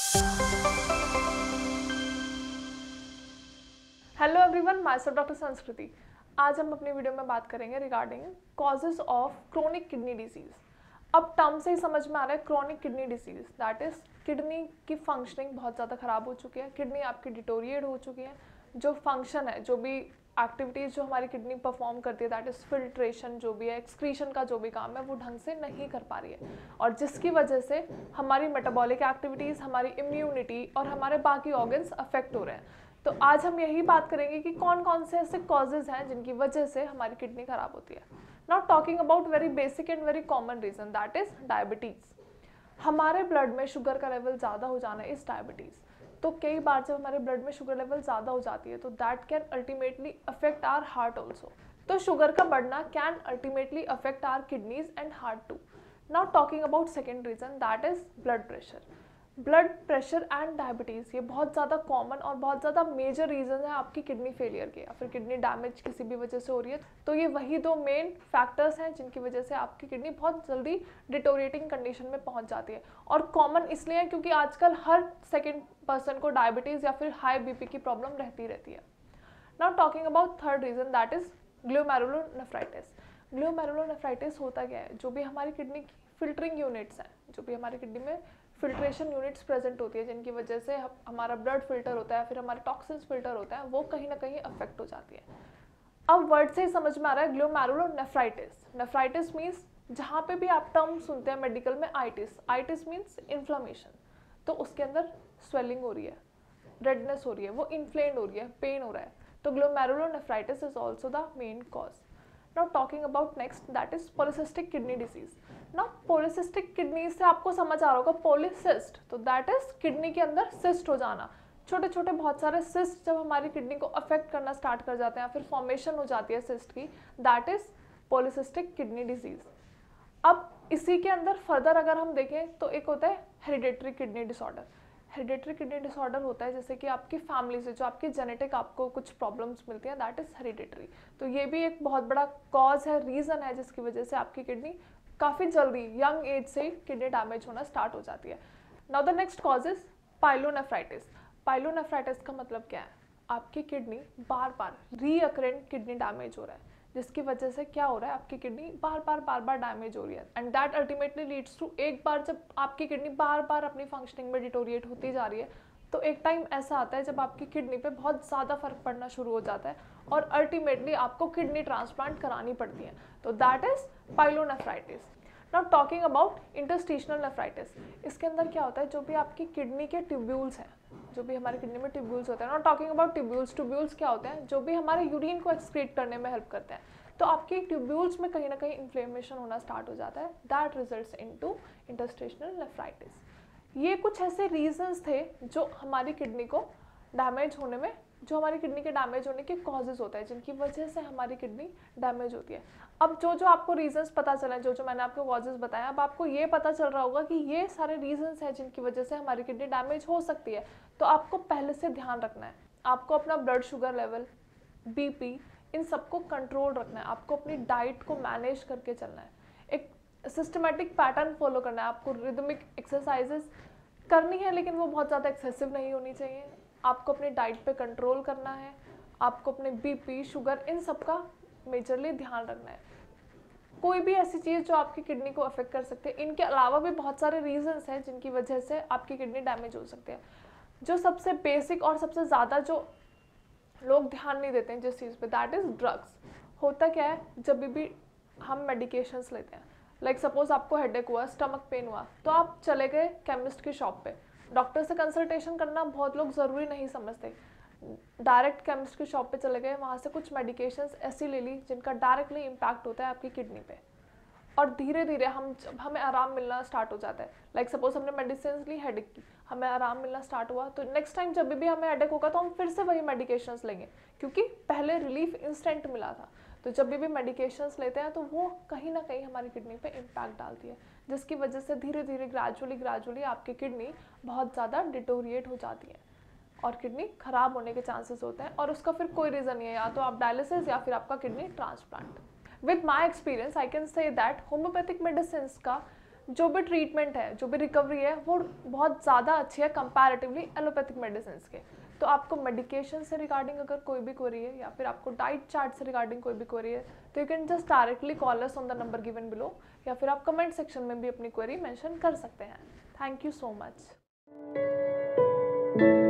Hello everyone, myself doctor Sanskriti. आज हम अपनी वीडियो में बात करेंगे regarding causes of chronic kidney disease. अब टर्म से ही समझ में आ रहा है chronic kidney disease, that is kidney की फंक्शनिंग बहुत ज़्यादा खराब हो चुकी है, किडनी आपकी डिटोरिएट हो चुकी है। जो फंक्शन है, जो भी एक्टिविटीज़ जो हमारी किडनी परफॉर्म करती है, दैट इज़ फिल्ट्रेशन, जो भी है एक्सक्रीशन का जो भी काम है, वो ढंग से नहीं कर पा रही है, और जिसकी वजह से हमारी मेटाबॉलिक एक्टिविटीज़, हमारी इम्यूनिटी और हमारे बाकी ऑर्गन्स अफेक्ट हो रहे हैं। तो आज हम यही बात करेंगे कि कौन कौन से ऐसे कॉजेज हैं जिनकी वजह से हमारी किडनी खराब होती है। Now talking about very basic and very common reason, that is diabetes. हमारे ब्लड में शुगर का लेवल ज़्यादा हो जाना इज डायबिटीज। तो कई बार जब हमारे ब्लड में शुगर लेवल ज़्यादा हो जाती है तो that can ultimately affect our heart also. तो शुगर का बढ़ना can ultimately affect our kidneys and heart too. Now talking about second reason, that is blood pressure. Blood pressure and diabetes ये बहुत ज़्यादा कॉमन और बहुत ज़्यादा मेजर रीज़न है आपकी किडनी फेलियर के, या फिर किडनी डैमेज किसी भी वजह से हो रही है। तो ये वही दो मेन फैक्टर्स हैं जिनकी वजह से आपकी किडनी बहुत जल्दी डिटोरिएटिंग कंडीशन में पहुंच जाती है। और कॉमन इसलिए है क्योंकि आजकल हर सेकेंड पर्सन को डायबिटीज़ या फिर हाई बीपी की प्रॉब्लम रहती रहती है। Now talking about third reason, that is glomerulonephritis. Glomerulonephritis होता क्या है? जो भी हमारी किडनी की फिल्टरिंग यूनिट्स हैं, जो भी हमारी किडनी में फिल्ट्रेशन यूनिट्स प्रेजेंट होती है, जिनकी वजह से हमारा ब्लड फिल्टर होता है, फिर हमारे टॉक्सिन्स फिल्टर होता है, वो कहीं ना कहीं अफेक्ट हो जाती है। अब वर्ड से ही समझ में आ रहा है ग्लोमेरुलोनेफ्राइटिस। नेफ्राइटिस मीन्स जहाँ पे भी आप टर्म सुनते हैं मेडिकल में आइटिस, आइटिस मीन्स इन्फ्लामेशन। तो उसके अंदर स्वेलिंग हो रही है, रेडनेस हो रही है, वो इन्फ्लेम्ड हो रही है, पेन हो रहा है। तो glomerulonephritis is also the main cause. Now talking about next, that is polycystic kidney disease. Now polycystic kidney से आपको समझ आ रहा होगा polycyst, तो that is किडनी के अंदर cyst हो जाना। छोटे छोटे बहुत सारे cyst जब हमारी किडनी को अफेक्ट करना स्टार्ट कर जाते हैं, फिर फॉर्मेशन हो जाती है cyst की, that is polycystic kidney disease। अब इसी के अंदर फर्दर अगर हम देखें तो एक होता है hereditary kidney disorder. Hereditary kidney disorder होता है जैसे कि आपकी फैमिली से जो आपकी जेनेटिक आपको कुछ प्रॉब्लम्स मिलती हैं, दैट इज हेरिडेटरी। तो ये भी एक बहुत बड़ा कॉज है, रीज़न है जिसकी वजह से आपकी किडनी काफ़ी जल्दी यंग एज से किडनी डैमेज होना स्टार्ट हो जाती है। Now the next cause is pyelonephritis. Pyelonephritis का मतलब क्या है? आपकी किडनी बार बार रीअकरेंट किडनी डैमेज हो रहा है, जिसकी वजह से क्या हो रहा है, आपकी किडनी बार बार डैमेज हो रही है, and that ultimately leads to, एक बार जब आपकी किडनी बार बार अपनी फंक्शनिंग में डिटोरिएट होती जा रही है, तो एक टाइम ऐसा आता है जब आपकी किडनी पे बहुत ज़्यादा फर्क पड़ना शुरू हो जाता है और अल्टीमेटली आपको किडनी ट्रांसप्लांट करानी पड़ती है। तो that is pyelonephritis. Now talking about interstitial nephritis. इसके अंदर क्या होता है, जो भी आपकी किडनी के ट्यूब्यूल्स हैं, जो भी हमारी किडनी में ट्यूब्यूल्स होते हैं, not talking about tubules, tubules क्या होते हैं? जो भी हमारे यूरिन को एक्सक्रीट करने में हेल्प करते हैं। तो आपकी ट्यूब्यूल्स में कहीं ना कहीं इन्फ्लेमेशन होना स्टार्ट हो जाता है, that results into interstitial nephritis. ये कुछ ऐसे रीजंस थे जो हमारी किडनी को डैमेज होने में, जो हमारी किडनी के डैमेज होने के कॉजेज होता है, जिनकी वजह से हमारी किडनी डैमेज होती है। अब जो जो आपको रीजंस पता चले, जो जो मैंने आपको कॉजेज बताया, अब आपको ये पता चल रहा होगा कि ये सारे रीजंस हैं जिनकी वजह से हमारी किडनी डैमेज हो सकती है। तो आपको पहले से ध्यान रखना है, आपको अपना ब्लड शुगर लेवल, बीपी, इन सबको कंट्रोल रखना है, आपको अपनी डाइट को मैनेज करके चलना है, एक सिस्टमेटिक पैटर्न फॉलो करना है, आपको रिदमिक एक्सरसाइजेस करनी है, लेकिन वो बहुत ज़्यादा एक्सेसिव नहीं होनी चाहिए। आपको अपनी डाइट पे कंट्रोल करना है, आपको अपने बीपी, शुगर, इन सब का मेजरली ध्यान रखना है। कोई भी ऐसी चीज़ जो आपकी किडनी को अफेक्ट कर सकती है, इनके अलावा भी बहुत सारे रीजंस हैं जिनकी वजह से आपकी किडनी डैमेज हो सकती है। जो सबसे बेसिक और सबसे ज़्यादा जो लोग ध्यान नहीं देते हैं जिस चीज़ पे, दैट इज़ ड्रग्स। होता क्या है, जब भी हम मेडिकेशंस लेते हैं, लाइक सपोज आपको हेडेक हुआ, स्टमक पेन हुआ, तो आप चले गए केमिस्ट की शॉप पे, डॉक्टर से कंसल्टेशन करना बहुत लोग ज़रूरी नहीं समझते, डायरेक्ट केमिस्ट की शॉप पे चले गए, वहाँ से कुछ मेडिकेशंस ऐसी ले ली जिनका डायरेक्टली इम्पैक्ट होता है आपकी किडनी पे, और धीरे धीरे हमें आराम मिलना स्टार्ट हो जाता है। लाइक सपोज हमने मेडिसिन ली हेडेक की, हमें आराम मिलना स्टार्ट हुआ, तो नेक्स्ट टाइम जब भी हमें हेडेक होगा तो हम फिर से वही मेडिकेशंस लेंगे, क्योंकि पहले रिलीफ इंस्टेंट मिला था। तो जब भी मेडिकेशंस लेते हैं तो वो कहीं ना कहीं हमारी किडनी पे इम्पैक्ट डालती है, जिसकी वजह से धीरे धीरे ग्रेजुअली आपकी किडनी बहुत ज़्यादा डिटोरिएट हो जाती है और किडनी खराब होने के चांसेस होते हैं, और उसका फिर कोई रीज़न नहीं है, या तो आप डायलिसिस या फिर आपका kidney transplant. With my experience I can say that homeopathic medicine का जो भी ट्रीटमेंट है, जो भी रिकवरी है, वो बहुत ज़्यादा अच्छी है कंपैरेटिवली एलोपैथिक मेडिसिन के। तो आपको मेडिकेशन से रिगार्डिंग अगर कोई भी क्वेरी है, या फिर आपको डाइट चार्ट से रिगार्डिंग कोई भी क्वेरी है, तो you can just directly call us on the number given below, या फिर आप कमेंट सेक्शन में भी अपनी क्वेरी मेंशन कर सकते हैं। Thank you so much.